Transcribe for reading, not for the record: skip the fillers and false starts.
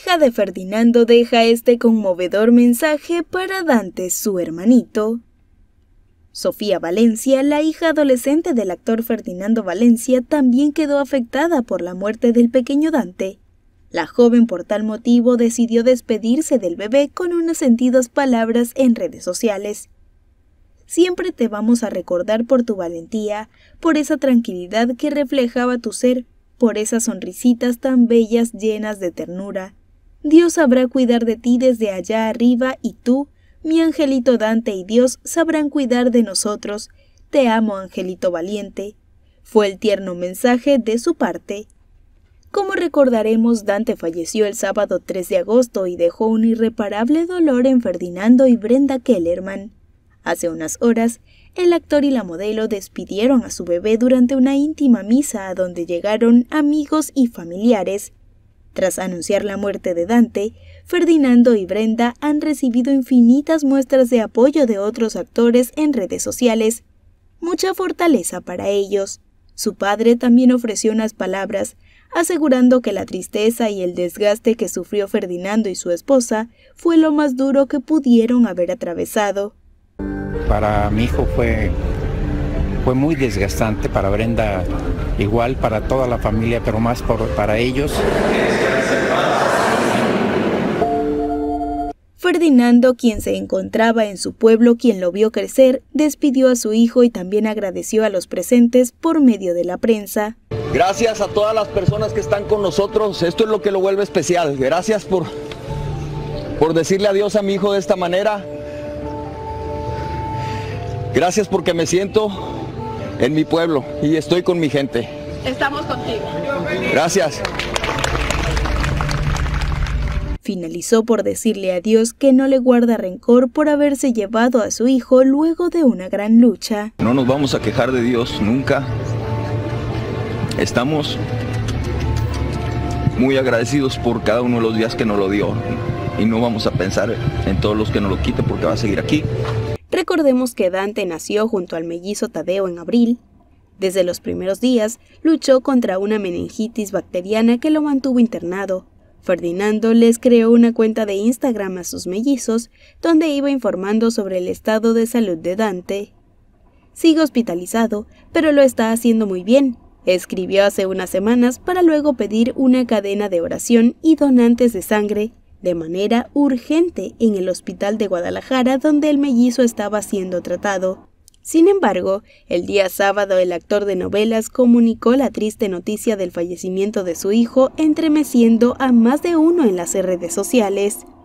hija de Ferdinando deja este conmovedor mensaje para Dante, su hermanito. Sofía Valencia, la hija adolescente del actor Ferdinando Valencia, también quedó afectada por la muerte del pequeño Dante. La joven por tal motivo decidió despedirse del bebé con unas sentidas palabras en redes sociales. Siempre te vamos a recordar por tu valentía, por esa tranquilidad que reflejaba tu ser, por esas sonrisitas tan bellas llenas de ternura. Dios sabrá cuidar de ti desde allá arriba y tú, mi angelito Dante y Dios sabrán cuidar de nosotros. Te amo, angelito valiente. Fue el tierno mensaje de su parte. Como recordaremos, Dante falleció el sábado 3 de agosto y dejó un irreparable dolor en Ferdinando y Brenda Kellerman. Hace unas horas, el actor y la modelo despidieron a su bebé durante una íntima misa a donde llegaron amigos y familiares. Tras anunciar la muerte de Dante, Ferdinando y Brenda han recibido infinitas muestras de apoyo de otros actores en redes sociales. Mucha fortaleza para ellos. Su padre también ofreció unas palabras, asegurando que la tristeza y el desgaste que sufrió Ferdinando y su esposa fue lo más duro que pudieron haber atravesado. Para mi hijo fue muy desgastante, para Brenda igual, para toda la familia, pero más para ellos. Ferdinando, quien se encontraba en su pueblo, quien lo vio crecer, despidió a su hijo y también agradeció a los presentes por medio de la prensa. Gracias a todas las personas que están con nosotros, esto es lo que lo vuelve especial. Gracias por decirle adiós a mi hijo de esta manera. Gracias porque me siento en mi pueblo y estoy con mi gente. Estamos contigo. Gracias. Finalizó por decirle a Dios que no le guarda rencor por haberse llevado a su hijo luego de una gran lucha. No nos vamos a quejar de Dios nunca. Estamos muy agradecidos por cada uno de los días que nos lo dio y no vamos a pensar en todos los que nos lo quiten porque va a seguir aquí. Recordemos que Dante nació junto al mellizo Tadeo en abril. Desde los primeros días luchó contra una meningitis bacteriana que lo mantuvo internado. Ferdinando les creó una cuenta de Instagram a sus mellizos, donde iba informando sobre el estado de salud de Dante. Sigue hospitalizado, pero lo está haciendo muy bien, escribió hace unas semanas para luego pedir una cadena de oración y donantes de sangre de manera urgente en el hospital de Guadalajara donde el mellizo estaba siendo tratado. Sin embargo, el día sábado el actor de novelas comunicó la triste noticia del fallecimiento de su hijo, entremeciendo a más de uno en las redes sociales.